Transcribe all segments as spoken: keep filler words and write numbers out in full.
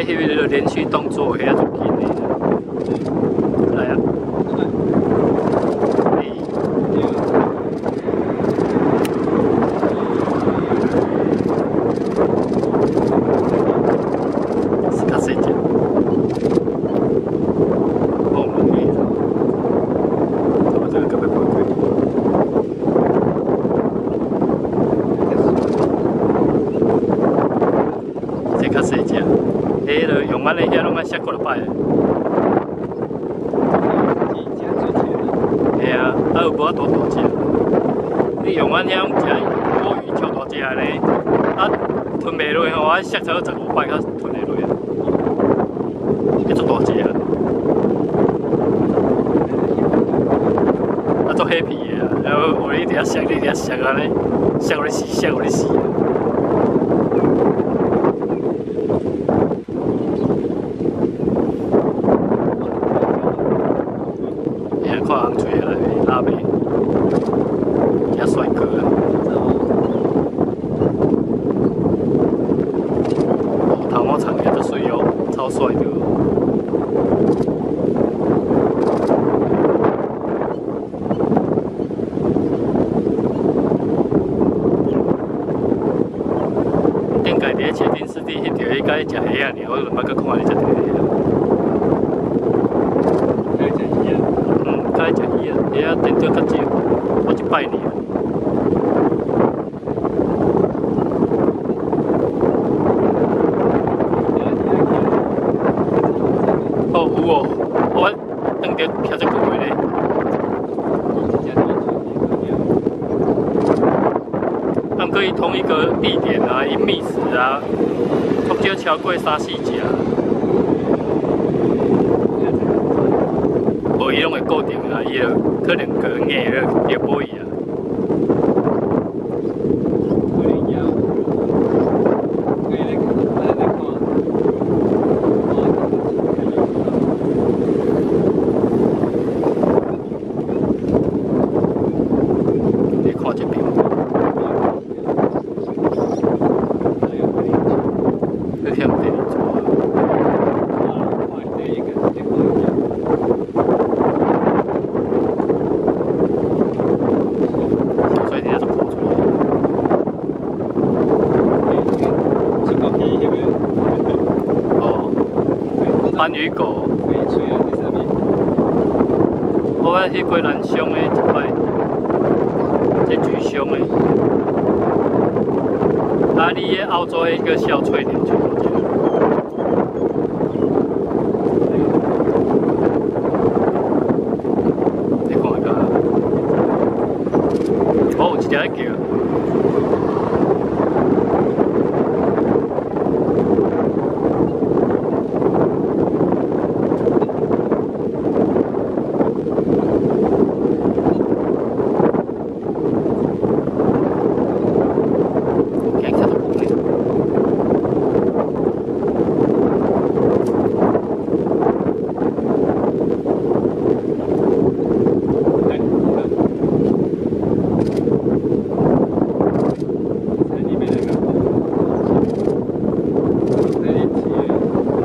迄个连续动作，遐足紧的。来啊！是较细只。哦，蛮厉害。我这个根本不会。 这较细只，迄个用咱的遐拢爱摔过来摆。嘿啊，啊有无啊大大只？你用咱遐种食乌鱼超大只咧，啊吞袂落吼，我摔超十五摆才吞会落啊，迄足大只啊！啊足 happy 的啊，然后我一直摔，你一直摔安尼，摔我咧死，摔我咧死。 看红嘴来拉妹，遐帅哥啊！哦，头毛长也都水哦，超帅的。顶界伫切丁湿地迄条，伊甲伊食虾啊，尔我就捌去看伊食条虾。 该食鱼啊，遐电钓较少，我一摆尔。哦，有哦，我当着徛只久的咧。啊，毋过伊同一个地点啊，伊觅食啊，足少超过三四只。 无伊拢会固定啊，伊就可能个硬了钓捕伊啊。你看这边，这天不得你做。 斑鱼狗，我捌去过南乡的一摆，这巨凶的。啊，你迄澳洲的一个小翠鸟就好这个。你看一下，哦，一条在叫。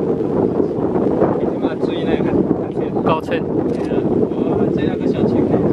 高称， 我这两个小青。